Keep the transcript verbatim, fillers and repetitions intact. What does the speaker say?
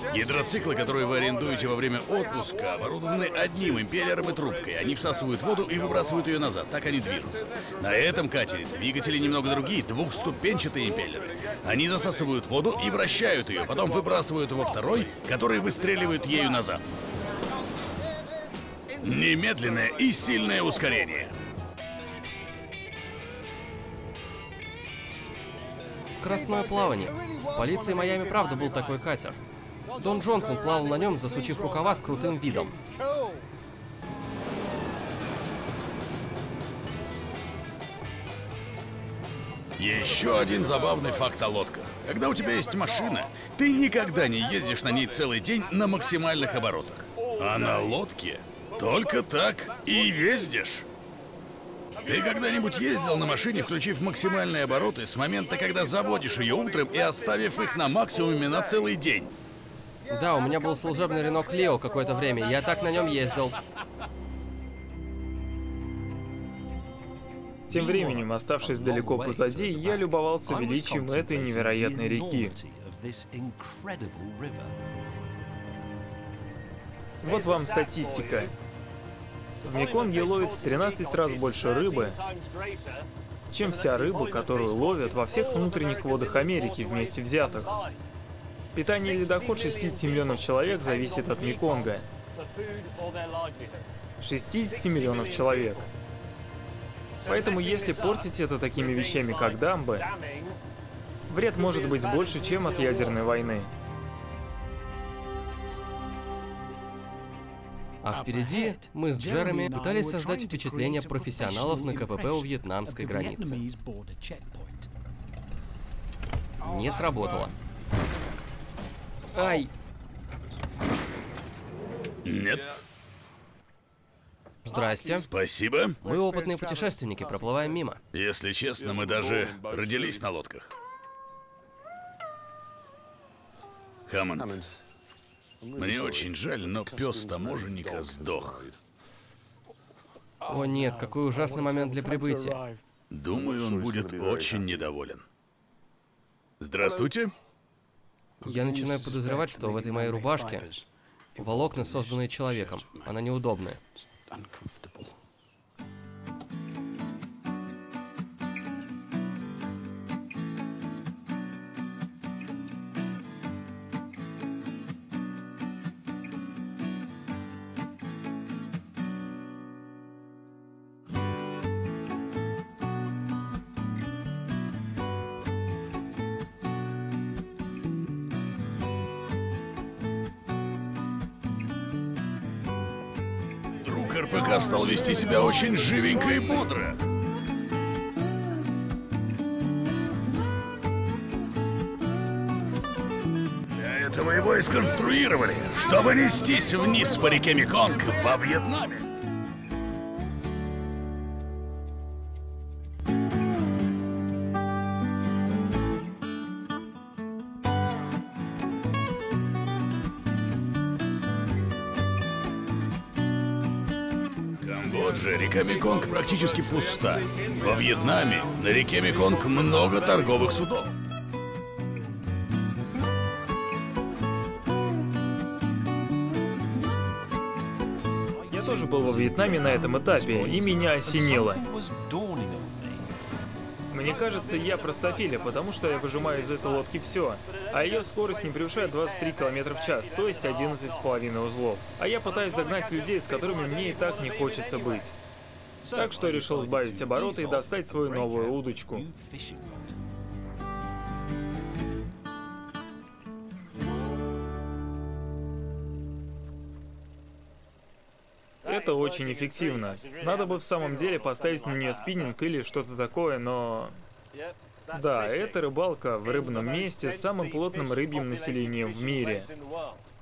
Гидроциклы, которые вы арендуете во время отпуска, оборудованы одним импеллером и трубкой. Они всасывают воду и выбрасывают ее назад. Так они движутся. На этом катере двигатели немного другие, двухступенчатые импеллеры. Они засасывают воду и вращают ее, потом выбрасывают во второй, который выстреливает ею назад. Немедленное и сильное ускорение. Скоростное плавание. В полиции Майами правда был такой катер. Дон Джонсон плавал на нем, засучив рукава с крутым видом. Еще один забавный факт о лодках. Когда у тебя есть машина, ты никогда не ездишь на ней целый день на максимальных оборотах. А на лодке только так и ездишь. Ты когда-нибудь ездил на машине, включив максимальные обороты с момента, когда заводишь ее утром и оставив их на максимуме на целый день? Да, у меня был служебный Рено Клио какое-то время, я так на нем ездил. Тем временем, оставшись далеко позади, я любовался величием этой невероятной реки. Вот вам статистика. В Меконге ловят в тринадцать раз больше рыбы, чем вся рыба, которую ловят во всех внутренних водах Америки вместе взятых. Питание или доход шестидесяти миллионов человек зависит от Меконга. шестидесяти миллионов человек. Поэтому если портить это такими вещами, как дамбы, вред может быть больше, чем от ядерной войны. А впереди мы с Джереми пытались создать впечатление профессионалов на КПП у вьетнамской границы. Не сработало. Ай! Нет. Здрасте. Спасибо. Мы опытные путешественники, проплываем мимо. Если честно, мы даже родились на лодках. Хаммонд, мне очень жаль, но пес таможенника сдох. О нет, какой ужасный момент для прибытия. Думаю, он будет очень недоволен. Здравствуйте. Я начинаю подозревать, что в этой моей рубашке волокна, созданные человеком. Она неудобная. РПК стал вести себя очень живенько и бодро. Для этого его и сконструировали, чтобы нестись вниз по реке Меконг во Вьетнаме. Камбоджа река Меконг практически пуста. Во Вьетнаме на реке Меконг много торговых судов. Я тоже был во Вьетнаме на этом этапе, и меня осенило. Мне кажется, я простофиля, потому что я выжимаю из этой лодки все, а ее скорость не превышает двадцать три километра в час, то есть одиннадцать с половиной узлов. А я пытаюсь догнать людей, с которыми мне и так не хочется быть. Так что решил сбавить обороты и достать свою новую удочку. Это очень эффективно. Надо бы в самом деле поставить на нее спиннинг или что-то такое, но... Да, это рыбалка в рыбном месте с самым плотным рыбьим населением в мире.